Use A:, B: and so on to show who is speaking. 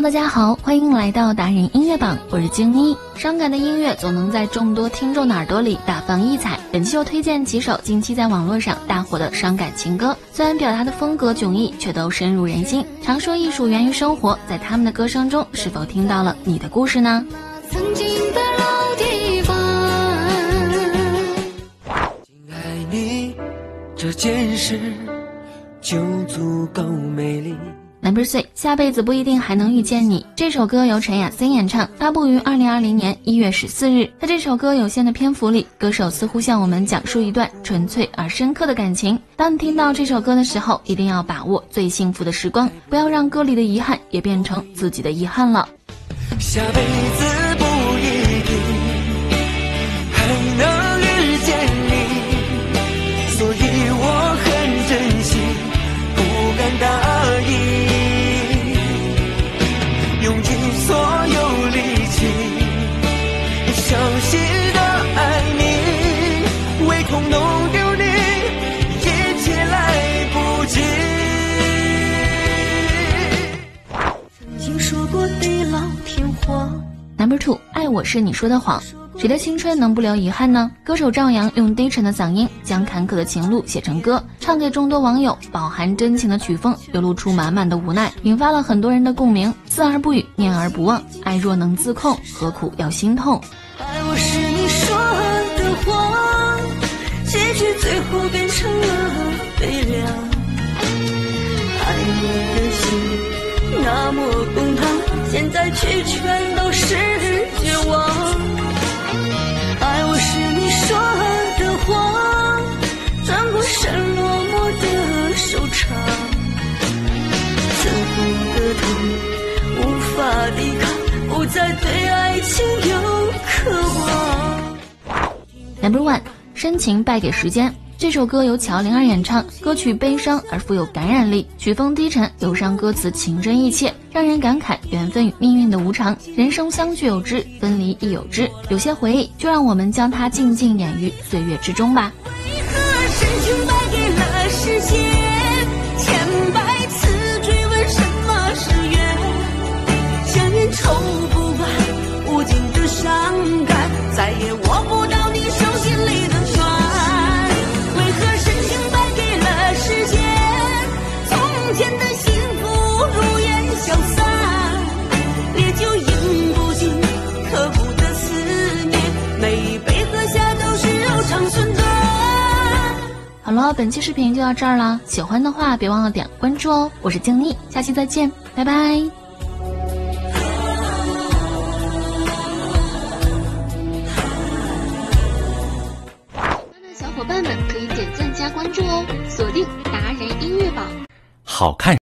A: 大家好，欢迎来到达人音乐榜，我是京妮。伤感的音乐总能在众多听众的耳朵里大放异彩。本期又推荐几首近期在网络上大火的伤感情歌，虽然表达的风格迥异，却都深入人心。常说艺术源于生活，在他们的歌声中，是否听到了你的故事呢？
B: 曾经的老地方，
C: 仅爱你这件事就足够美丽。
A: Number 3，下辈子不一定还能遇见你。这首歌由陈雅森演唱，发布于2020年1月14日。在这首歌有限的篇幅里，歌手似乎向我们讲述一段纯粹而深刻的感情。当你听到这首歌的时候，一定要把握最幸福的时光，不要让歌里的遗憾也变成自己的遗憾了。
C: 下辈子不一定还能遇见你，所以我很珍惜，不敢答应，用尽所有力气，小心的爱你，唯恐弄丢你，一切来不及。
B: 曾经说过地老天荒。
A: Number 2，爱我是你说的谎。谁的青春能不留遗憾呢？歌手赵阳用低沉的嗓音将坎坷的情路写成歌，唱给众多网友，饱含真情的曲风流露出满满的无奈，引发了很多人的共鸣。思而不语，念而不忘，爱若能自控，何苦要心痛？
B: 爱我是你说的谎，结局最后变成了悲凉。爱你的心那么公堂，现在却全都是绝望。爱我是你说的谎，转过身落寞的收场。刺痛的痛无法抵抗，不再对爱情有渴望。
A: Number 1，深情败给时间。这首歌由乔灵儿演唱，歌曲悲伤而富有感染力，曲风低沉，忧伤歌词情真意切，让人感慨缘分与命运的无常，人生相聚有之，分离亦有之。有些回忆，就让我们将它静静掩于岁月之中吧。
B: 为何深情败给了时间？千百次追问什么是缘？想念抽不完无尽的伤感，再也握不到你手心里的船。为何深情败给了时间？从前的幸福如烟消散，烈酒饮不尽刻骨的思念，每一杯喝下都是柔肠寸断。
A: 好了，本期视频就到这儿了，喜欢的话别忘了点关注哦。我是静妮，下期再见，拜拜。
D: 小伙伴们可以点赞加关注哦，锁定达人音乐榜。
E: 好看